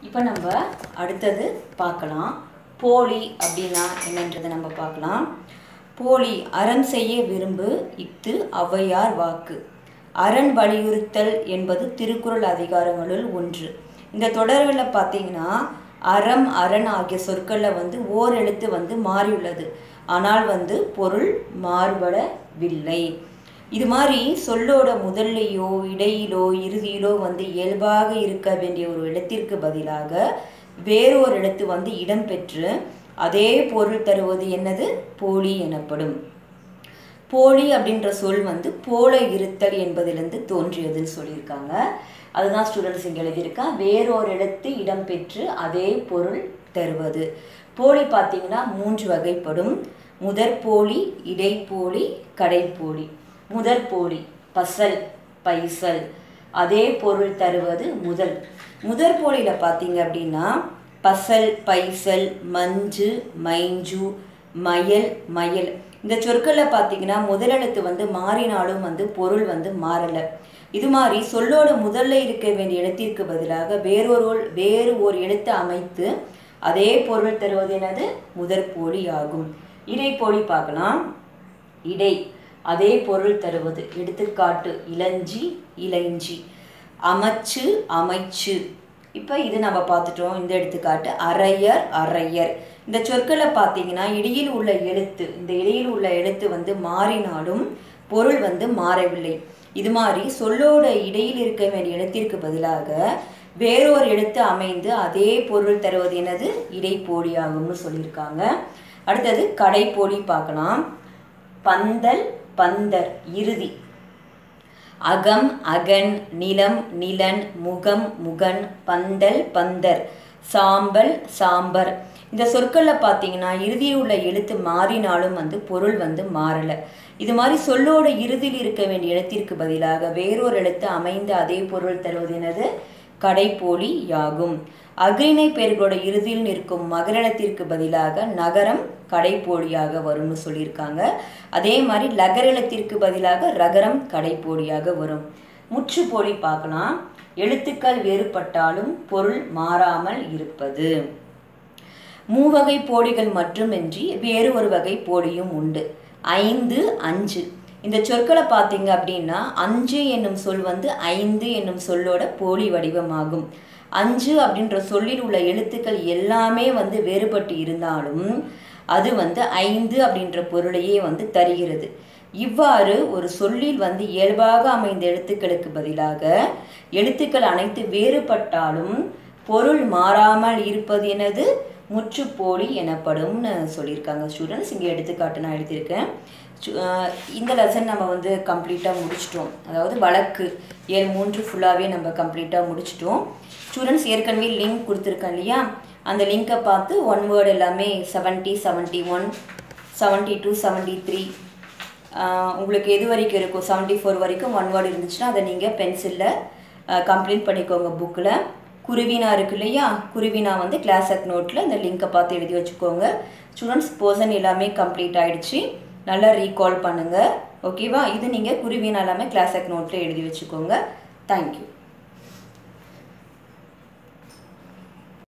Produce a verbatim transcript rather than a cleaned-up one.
இப்போ நம்ம அடுத்தது பார்க்கலாம். போலி அப்படின்னா என்னன்றதை நம்ம பார்க்கலாம். போலி அறம் செய்ய விரும்பு இஃது ஔவையார் வாக்கு. அரண் வலியுறுத்தல் என்பது திருக்குறள் அதிகாரங்களுள் ஒன்று. இந்த தொடர்களில் பார்த்தீங்கன்னா அறம் அரண் ஆகிய சொற்களில் வந்து ஓர் எழுத்து வந்து மாறியுள்ளது, ஆனால் வந்து பொருள் மாறுபடவில்லை. இது மாதிரி சொல்லோட முதல்லையோ இடையிலோ இறுதியிலோ வந்து இயல்பாக இருக்க வேண்டிய ஒரு இடத்திற்கு பதிலாக வேறொரு இடத்து வந்து இடம்பெற்று அதே பொருள் தருவது என்னது? போலி எனப்படும். போலி அப்படின்ற சொல் வந்து போல இருத்தல் என்பதிலிருந்து தோன்றியதுன்னு சொல்லியிருக்காங்க. அதுதான் ஸ்டூடெண்ட்ஸ் இங்கே எழுதியிருக்கா. வேறொரு இடத்து இடம்பெற்று அதே பொருள் தருவது. போலி பார்த்தீங்கன்னா மூன்று வகைப்படும். முதற்போலி, இடைப்போலி, கடைப்போலி. முதற்போலி பசல் பைசல், அதே பொருள் தருவது முதல். முதற்போலியில் பார்த்தீங்க அப்படின்னா பசல் பைசல் மஞ்சு மைஞ்சு மயல் மயல் இந்த சொற்களில் பார்த்தீங்கன்னா முதலெழுத்து வந்து மாறினாலும் வந்து பொருள் வந்து மாறலை. இது மாதிரி சொல்லோட முதல்ல இருக்க வேண்டிய இடத்திற்கு பதிலாக வேறொரு வேறு ஒரு எழுத்து அமைத்து அதே பொருள் தருவது என்னது? முதற்போலி ஆகும். இடைப்போலி பார்க்கலாம். இடை அதே பொருள் தருவது. எடுத்துக்காட்டு இளஞ்சி இளைஞ்சி, அமைச்சு அமைச்சு. இப்போ இது நம்ம பார்த்துட்டோம். இந்த எடுத்துக்காட்டு அரையர் அரையர். இந்த சொற்களை பார்த்தீங்கன்னா இடையில் உள்ள எழுத்து இந்த இடையில் உள்ள எழுத்து வந்து மாறினாலும் பொருள் வந்து மாறவில்லை. இது மாதிரி சொல்லோட இடையில் இருக்க வேண்டிய இடத்திற்கு பதிலாக வேறொரு எழுத்து அமைந்து அதே பொருள் தருவது என்னது? இடைப்போலி ஆகும்னு சொல்லியிருக்காங்க. அடுத்தது கடைப்போலி பார்க்கலாம். பந்தல் பந்தர் இறுதி. அகம் அகன், நிலம் நிலன், முகம் முகன், பந்தல் பந்தர், சாம்பல் சாம்பர். இந்த சொற்களில் பார்த்தீங்கன்னா இறுதியில் உள்ள எழுத்து மாறினாலும் வந்து பொருள் வந்து மாறலை. இது மாதிரி சொல்லோட இறுதியில் இருக்க வேண்டிய எழுத்திற்கு பதிலாக வேறொரு எழுத்து அமைந்து அதே பொருள் தருவது என்னது? கடைப்போலி யாகும். அக்ரிணை பெயர்களோட இறுதியில் நிற்கும் மகரத்திற்கு பதிலாக நகரம் கடைப்போலியாக வரும்னு சொல்லியிருக்காங்க. அதே மாதிரி லகரத்திற்கு பதிலாக ரகரம் கடைப்போலியாக வரும். முற்றுப்போலி பார்க்கலாம். எழுத்துக்கள் வேறுபட்டாலும் பொருள் மாறாமல் இருப்பது. மூவகை போலிகள் மட்டுமின்றி வேறு ஒரு வகை போலியும் உண்டு. ஐந்து அஞ்சு. இந்த சொற்களை பார்த்தீங்க அப்படின்னா அஞ்சு என்னும் சொல் வந்து ஐந்து என்னும் சொல்லோட போலி வடிவமாகும். அஞ்சு அப்படின்ற சொல்லில் உள்ள எழுத்துக்கள் எல்லாமே வந்து வேறுபட்டு இருந்தாலும் அது வந்து ஐந்து அப்படின்ற பொருளையே வந்து தருகிறது. இவ்வாறு ஒரு சொல்லில் வந்து இயல்பாக அமைந்த எழுத்துக்களுக்கு பதிலாக எழுத்துக்கள் அனைத்து வேறுபட்டாலும் பொருள் மாறாமல் இருப்பது எனது? முற்றுப்போலி எனப்படும்னு சொல்லியிருக்காங்க. ஸ்டூடெண்ட்ஸ் இங்கே எடுத்துக்காட்டு நான் எழுதியிருக்கேன். இந்த லெசன் நம்ம வந்து கம்ப்ளீட்டாக முடிச்சிட்டோம். அதாவது வழக்கு ஏழு மூன்று ஃபுல்லாகவே நம்ம கம்ப்ளீட்டாக முடிச்சிட்டோம். ஸ்டூடெண்ட்ஸ் ஏற்கனவே லிங்க் கொடுத்துருக்கேன் இல்லையா? அந்த லிங்கை பார்த்து ஒன் வேர்டு எல்லாமே seventy seventy one seventy two seventy three உங்களுக்கு எது வரைக்கும் இருக்கும் செவன்ட்டி ஃபோர் வரைக்கும் ஒன் வேர்டு இருந்துச்சுன்னா அதை நீங்கள் பென்சிலில் கம்ப்ளீட் பண்ணிக்கோங்க. புக்கில் குருவினா இருக்கு இல்லையா? குருவினா வந்து கிளாஸ் அட் நோட்டில் இந்த லிங்கை பார்த்து எழுதி வச்சுக்கோங்க. ஸ்டூடெண்ட்ஸ் போர்ஷன் எல்லாமே கம்ப்ளீட் ஆகிடுச்சு. நல்லா ரீகால் பண்ணுங்கள். ஓகேவா? இது நீங்கள் குருவினா எல்லாமே கிளாஸ் அட் நோட்டில் எழுதி வச்சுக்கோங்க. தேங்க்யூ.